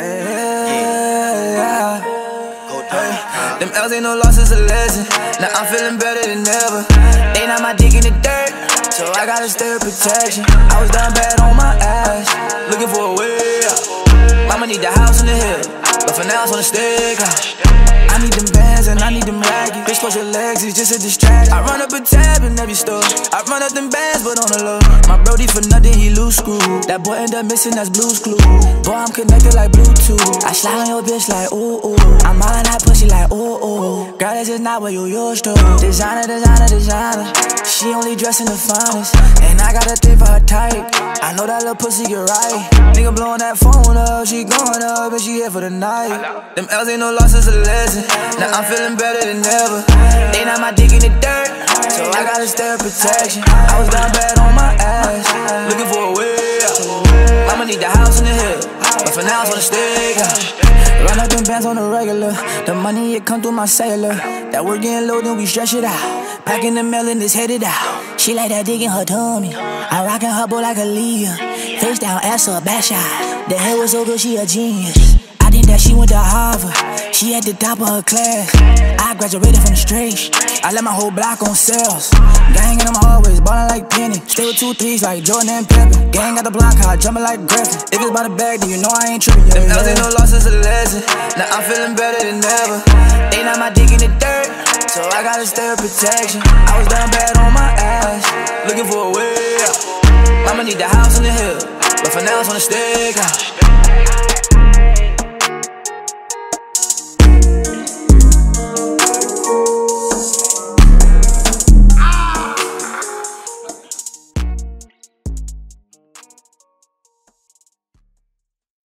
Yeah. Them L's ain't no loss, it's a lesson. Now I'm feeling better than ever. They not my dick in the dirt, so I gotta stay with protection. I was down bad on my ass, looking for a way out. Mama need the house in the hill, but for now it's on the steakhouse. I need them bands and I need them raggies. Bitch, push your legs, it's just a distraction. I run up a tab in every store. I run up them bands, but on the low. My brody for nothing, he lose screw. That boy end up missing, that's Blue's Clue. Boy, I'm connected like Bluetooth. I slide on your bitch like ooh ooh. I'm on that pussy like ooh ooh. Girl, this is not what you used to. Designer, designer, designer. She only dressing the finest, and I got a thing for her type. I know that little pussy get right. Nigga blowing that phone up, she going up, and she here for the night. Them L's ain't no loss, it's a lesson. Now I'm feeling better than ever. They not my dick in the dirt, so I gotta stay with protection. I was down bad on my ass, looking for a way out. Mama need the house in the hill, but for now it's on the steakhouse. Run up them bands on the regular. The money, it come through my cellular. That work getting low, then we stretch it out. Packing the mail and it's headed out. She like that dick in her tummy. I rockin' her boy like a Leah. Face down, ass up, back shot. The hair was so good, she a genius. I think that she went to Harvard. She at the top of her class. I graduated from the straight. I let my whole block on sales. Gang in them hallways, ballin' like Penny. Stay with 2 3s like Jordan and Pippen. Gang got the block high, jumpin' like Griffin. If it's by the bag, then you know I ain't trippin'. Them L's ain't no loss, it's a lesson. Now I'm feeling better than ever. They not my dick in the dirt, so I gotta stay with protection. I was down bad on my ass, looking for a way out. Mama need the house in the hill, but for now it's on the steakhouse.